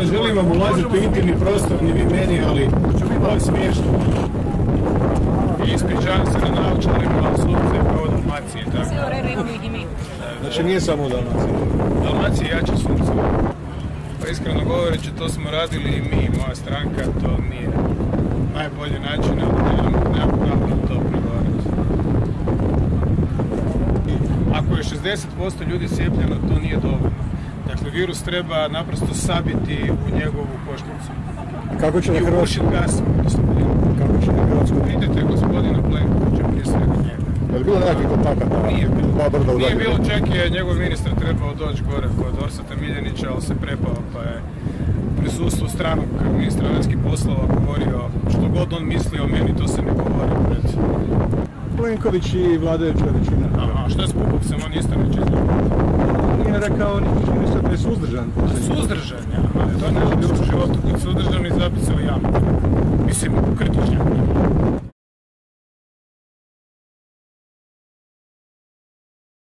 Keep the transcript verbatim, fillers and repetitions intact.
želim vam ulaziti u intimni prostor, ni vi meni, ali ovo je smiješno. I ispričavam se na naučarima, ali slupce je kao u Dalmaciji, tako? Sve u redu, imamo ih i mi. Znači nije samo u Dalmaciji. Dalmaciji je jače sunce. Pa iskreno govoreći, to smo radili i mi, moja stranka, to nije najbolji način, ali nemam, nemam pravo na to pregovarati. Ako je šezdeset posto ljudi cijepljeno, to nije dovoljno. Dakle, virus treba naprosto sabiti u njegovu košnicu. Kako će na Hrvatsku? Kako će na Hrvatsku? Vidite gospodina Plenkovića prije svega njega. Je li bilo nekakvih kontakata? Nije bilo. Nije bilo, čak je njegov ministar trebao doći gore kod Orsata Miljanića, ali se prepao, pa je prisustvu stranog ministra vanjskih poslova govorio što god on misli o meni, to se ne govori pred. Plenković i vladajuća većina. Aha, što je s Pupovcem, on isto neće izgledati. Nije rekao niti ministar da je suzdržan. Suzdržan, ja. To je nešto bilo u životu kod suzdržan i zapisa u jamu. Mislim, kritičnjak.